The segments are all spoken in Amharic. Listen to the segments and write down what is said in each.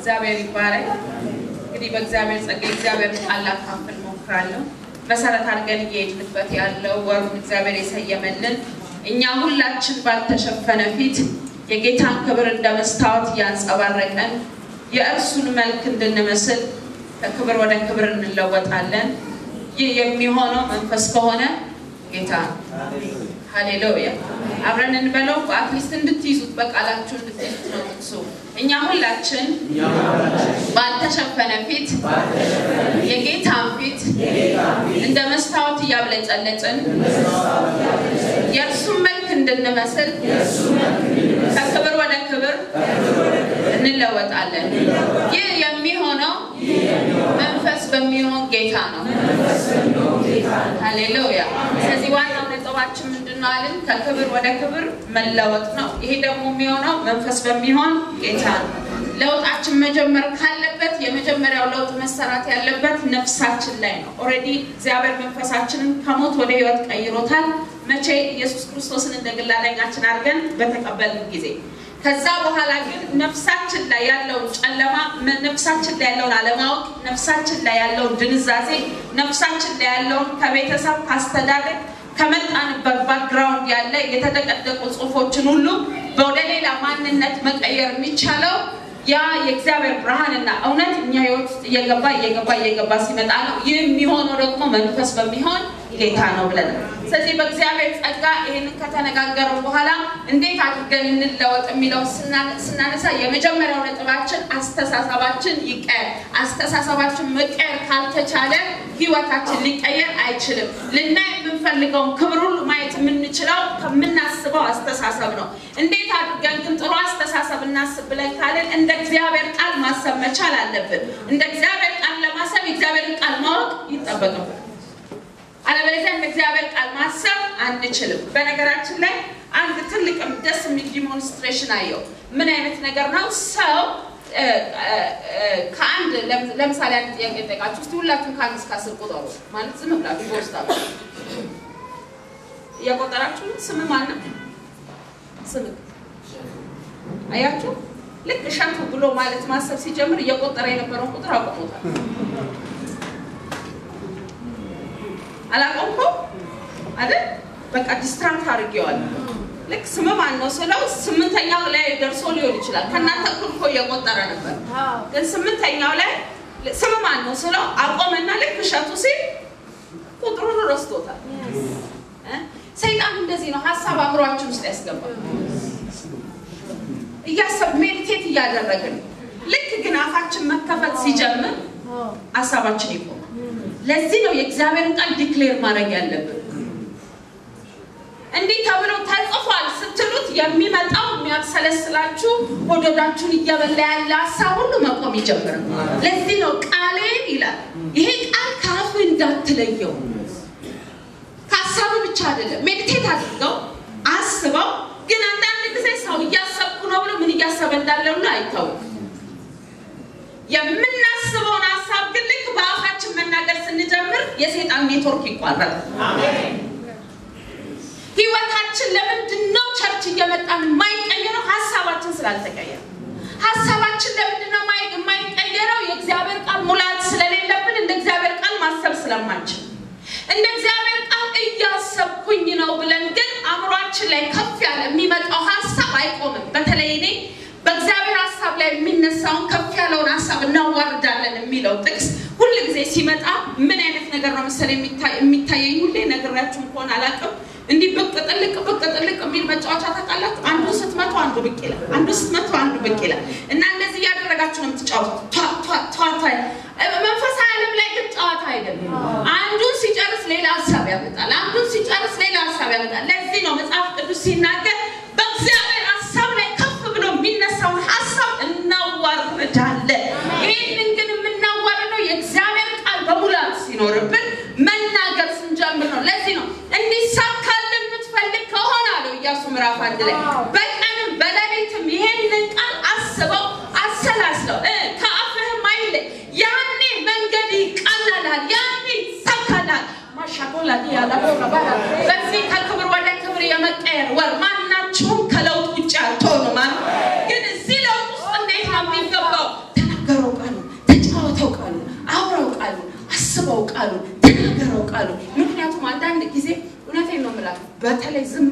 እግዚአብሔር ይባረክ እንግዲህ በእግዚአብሔር ጸጋ እግዚአብሔር ቃል አካፍል ሞክራለሁ መሰረት አድርገን እየሄድንበት ያለው ወር እግዚአብሔር የሰየመልን እኛ ሁላችን ባልተሸፈነ ፊት የጌታን ክብር እንደመስታወት ያንጸባረቀን የእርሱን መልክ እንድንመስል ከክብር ወደ ክብር እንለወጣለን ይህ የሚሆነው መንፈስ ከሆነ ጌታ ሃሌሉያ አብረን እንበለው አትሊስት እንድትይዙት በቃላችሁ እንድትይዙት ነው ጥቅሱ እኛ ሁላችን ባልተሸፈነ ፊት የጌታን ፊት እንደ መስታወት ያብለጨለጭን የእርሱን መልክ እንድንመስል ከክብር ወደ ክብር እንለወጣለን ይህ የሚሆነው መንፈስ በሚሆን ጌታ ነው ሃሌሉያ ስለዚህ ዋናው ነጥባችን ምንድነው አለን ከክብር ወደ ክብር መለወጥ ነው ይሄ ደግሞ የሚሆነው መንፈስ በሚሆን ጌታ ነው ለውጣችን መጀመር ካለበት የመጀመሪያው ለውጥ መሰራት ያለበት ነፍሳችን ላይ ነው ኦሬዲ እግዚአብሔር መንፈሳችንን ከሞት ወደ ህይወት ቀይሮታል መቼ ኢየሱስ ክርስቶስን እንደግል አዳኛችን አድርገን በተቀበልን ጊዜ ከዛ በኋላ ግን ነፍሳችን ላይ ያለው ጨለማ ነፍሳችን ላይ ያለው አለማወቅ ነፍሳችን ላይ ያለው ድንዛዜ ነፍሳችን ላይ ያለው ከቤተሰብ ካስተዳደግ ከመጣንበት ባክግራውንድ ያለ የተደቀደቁ ጽፎችን ሁሉ ወደ ሌላ ማንነት መቀየር የሚቻለው ያ የእግዚአብሔር ብርሃንና እውነት እኛ ህይወት እየገባ ሲመጣ ነው የሚሆነው ደግሞ መንፈስ በሚሆን ጌታ ነው ብለን ስለዚህ በእግዚአብሔር ጸጋ ይሄንን ከተነጋገረን በኋላ እንዴት አድርገን እንለወጥ የሚለው ስናነሳ የመጀመሪያው ነጥባችን አስተሳሰባችን ይቀየር አስተሳሰባችን መቀየር ካልተቻለ ህይወታችን ሊቀየር አይችልም ልናይ የምንፈልገው ክብር ሁሉ ማየት የምንችለው ከምናስበው አስተሳሰብ ነው እንዴት አድርገን ግን ጥሩ አስተሳሰብ እናስብ ብለን ካለን እንደ እግዚአብሔር ቃል ማሰብ መቻል አለብን እንደ እግዚአብሔር ቃል ለማሰብ እግዚአብሔርን ቃል ማወቅ ይጠበቅብናል አለበለዚያ እግዚአብሔር ቃል ማሰብ አንችልም በነገራችን ላይ አንድ ትልቅ ደስ የሚል ዲሞንስትሬሽን አየው ምን አይነት ነገር ነው ሰው ከአንድ ለምሳሌ አንድ ጥያቄ ጠይቃችሁ እስቲ ሁላችሁም ከአንድ እስከ 10 ቁጠሩ ማለት ዝም ብላችሁ ወስዳችሁ የቆጠራችሁ ስም ማን ነው ስም አያችሁ ልክ ሻንቱ ብሎ ማለት ማሰብ ሲጀምር እየቆጠረ የነበረው ቁጥር አቆሞታል አላቆምኩ አይደል በቃ ዲስትራክት አድርጌዋል ልክ ስም ማን ነው ስለው 8ኛው ላይ ደርሶ ሊሆን ይችላል ከናንተ ኩልኮ እየቆጠረ ነበር ግን 8ኛው ላይ ስም ማን ነው ስለው አቆመና ልክ ሻቱ ሲል ቁጥሩን ረስቶታል ሰይጣን እንደዚህ ነው ሐሳብ አምሮአችን ውስጥ ያስገባል እያሰብ ሜዲቴት እያደረግን ልክ ግን አፋችን መከፈት ሲጀምር ሐሳባችን ይቆማል ለዚህ ነው የእግዚአብሔርን ቃል ዲክሌር ማድረግ ያለብን እንዴ ተብሎ ተጽፏል ስትሉት የሚመጣው የሚያብሰለስላችሁ ወደዳችሁን እያበላ ያለ ሐሳብ ሁሉ መቆም ይጀምራል ለዚህ ነው ቃሌን ይላል ይሄ ቃል ካፍ እንዳትለየው ሐሳቡ ብቻ አይደለም ሜዲቴት አድርገው አስበው ግን አንዳንድ ጊዜ ሰው እያሰብኩ ነው ብሎ ምን እያሰበ እንዳለው አይታወቅም የምናስበውን ሐሳብ ግን ልክ በአፋችን መናገር ስንጀምር የሰይጣን ኔትወርክ ይቋረጣል አሜን ህይወታችን ለምንድን ነው ቸርች እየመጣን የማይቀየረው ሐሳባችን ስላልተቀየረ ሐሳባችን ለምንድን ነው የማይቀየረው የእግዚአብሔር ቃል ሙላት ስለሌለብን እንደ እግዚአብሔር ቃል ማሰብ ስለማንችል እንደ እግዚአብሔር ቃል እያሰብኩኝ ነው ብለን ግን አምሮአችን ላይ ከፍ ያለ የሚመጣው ሐሳብ አይቆምም በተለይ እኔ በእግዚአብሔር ሐሳብ ላይ የሚነሳውን ከፍ ያለውን ሐሳብ እናዋርዳለን የሚለው ጥቅስ ሁሉ ጊዜ ሲመጣ ምን አይነት ነገር ነው መሰለኝ የሚታየኝ ሁሌ ነገራችሁ እንኳን አላቀም እንዲ በቅ ጥልቅ የሚል መጫወቻ ታውቃላችሁ አንዱ ስትመቱ አንዱ ብቅ ይላል አንዱ ስትመቱ አንዱ ብቅ ይላል እና እንደዚህ ያደረጋችሁ ነው የምትጫወቱት ቷ መንፈሳዊ ዓለም ላይ ግን ጫወታ አይደለም አንዱን ሲጨርስ ሌላ ሐሳብ ያመጣል አንዱን ሲጨርስ ሌላ ሐሳብ ያመጣል ለዚህ ነው መጽሐፍ ቅዱስ ሲናገር በእግዚአብሔር ሐሳብ ላይ ከፍ ብሎ የሚነሳውን ሐሳብ እናዋርዳለን ይሄንን ግን የምናዋርደው የእግዚአብሔር ቃል በሙላት ሲኖርብን መናገር ስንጀምር ነው ለዚህ ነው እንዲሳካልን የምትፈልግ ከሆነ አለው ኢያሱ ምዕራፍ 1 ላይ በቀንም በሌሊትም ይሄንን ቃል አስበው አሰላስለው ከአፍህም አይለይ ያኔ መንገድ ይቀላላል ያኔ ይሳካላል ማሻቆላ ያላቦራ በዚህ ከክብር ወደ ክብር የመቀየር ወር ማናችሁም ከለውጥ ውጭ አትሆኑ ማለት ግን እዚህ ለውጥ ውስጥ እንዴት ነው የሚገባው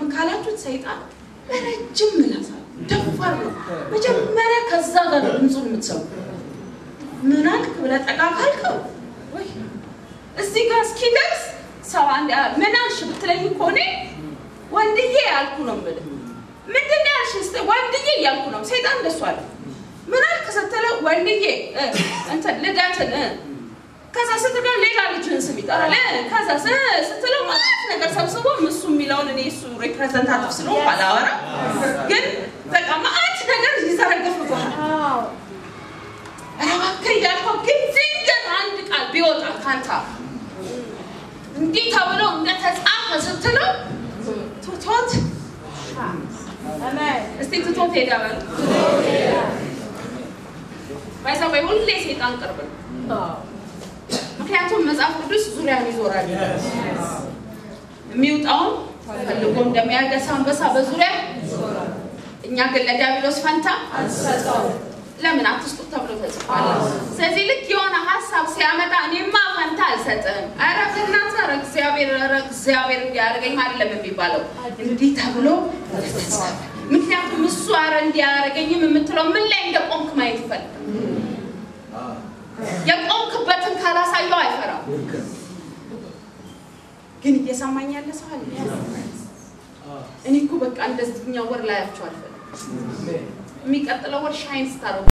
ለምን ካላችሁት ሰይጣን ረጅም ምላስ ደፋር ነው መጀመሪያ ከዛ ጋር ድምጹን የምትሰሙ ምን አልክ ብለህ ጠጋ ካልከው ወይ እዚህ ጋር እስኪደርስ ሰው አንድ ምን አልሽ ብትለኝ እኮ እኔ ወንድዬ ያልኩ ነው የምልህ ምንድነው ያልሽ ወንድዬ ያልኩ ነው ሰይጣን እንደሱ አለ ምን አልክ ስትለው ወንድዬ አንተ ልዳትን ከዛ ስትለው ሌላ ልጅን ስም ይጠራል ከዛ ስትለው ማለት ነገር ሰብስቦ እሱ የሚለውን እኔ እሱ ሪፕሬዘንታቲቭ ስለሆነ ባላወራ ግን በቃ ማለት ነገር ይዘረግፍባል አራከይ ያልከው ግን ድንገት አንድ ቃል ቢወጣ ካንተ እንዲህ ተብሎ እንደተጻፈ ስትለው ቶቶት አሜን እስቲ ቶቶት ሄዳል ባይሳው ሁሌ ሰይጣን ቅርብ ነው ምክንያቱም መጽሐፍ ቅዱስ ዙሪያን ይዞራል የሚውጣው ፈልጎ እንደሚያገሳ አንበሳ በዙሪያ ይዞራል እኛ ግን ለዲያብሎስ ፈንታ አንሰጠው ለምን አትስጡት ተብሎ ተጽፏል ስለዚህ ልክ የሆነ ሐሳብ ሲያመጣ እኔማ ፈንታ አልሰጥም አረከናታ እግዚአብሔር እንዲያርገኝ አይደለም የሚባለው እንዲህ ተብሎ ተጽፏል ምክንያቱም እሱ አረ እንዲያርገኝም የምትለው ምን ላይ እንደቆምክ ማየት ይፈልጋል የቆምክበትን ካላሳየው አይፈራም ግን እየሰማኝ ያለ ሰው አለ እኔ እኮ በቃ እንደዚህኛው ወር ላይ አልቻለሁ የሚቀጥለው ወር ሻይን ስታረው